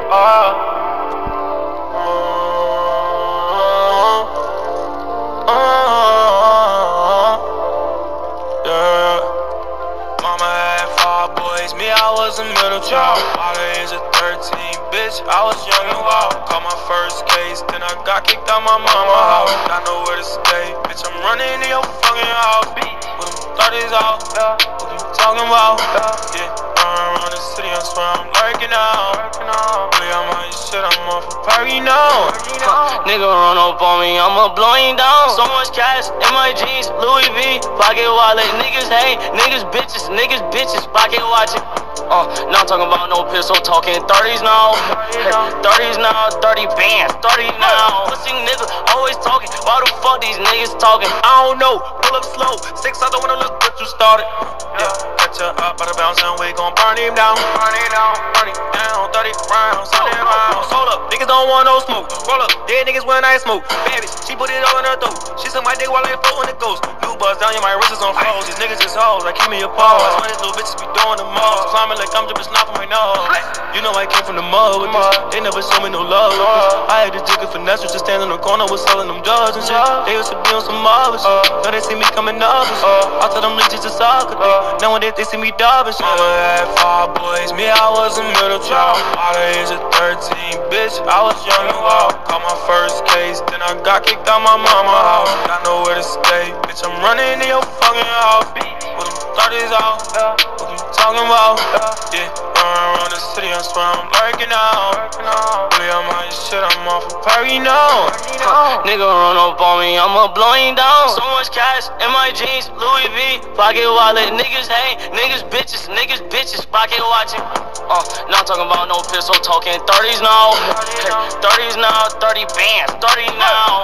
Yeah. Mama had 5 boys, me, I was a middle child. Father is a 13, bitch, I was young and wild. Caught my first case, then I got kicked out my mama house. Got nowhere to stay, bitch, I'm running in your fucking house. With them 30s out, what you talking about? Yeah, around the city, I swear I'm lurking out. Really, I'm on your shit, I'm off a party now. Nigga run up on me, I'ma blow him down. So much cash in my jeans, Louis V, pocket wallet. Niggas hate, niggas bitches, pocket watching. Now I'm talking about no pistol, talking 30s now. 30s now, 30 bands, 30 now. Pussy nigga always talking, why the fuck these niggas talking? I don't know, pull up slow, 6 I don't wanna look what you started. Yeah, catch her up by the bounce and we gon' burn him down. Burn him down, 30 rounds, 100 rounds. Hold up, niggas don't want no smoke. Roll up, dead niggas when I smoke. Bad bitch, she put it all in her throat. She suck my dick while I float when it goes. New buzz down, yeah, my wrist is on froze. These niggas is hoes, like keep me a pause. That's when these little bitches be doing the most. Climbing like I'm dripping snot from my nose. You know I came from the mud with this. They never show me no love with this. I had to jig a finesse, just stand in the corner with selling them drugs and shit. They used to be on some other shit. Now they see me coming up and shit. I tell them leeches to suck a dick. Nowadays they see me dub and shit. Mama had 5 boys, me, I was a middle child. Father is a 13, bitch, I was young and wild. Caught my first case, then I got kicked out my mama house. Got nowhere to stay, bitch, I'm running in your fucking house. With them 30s out, what you talking about? Yeah, around the city, I swear I'm lurking out. Really, I'm on your shit, I'm off a party now. Nigga run up on me, I'ma blow him down. So much cash in my jeans, Louis V, pocket wallet. Niggas hate, niggas bitches, pocket watching. Now I'm talking about no pistol, talking 30s now. 30s now, 30 bands, 30 now.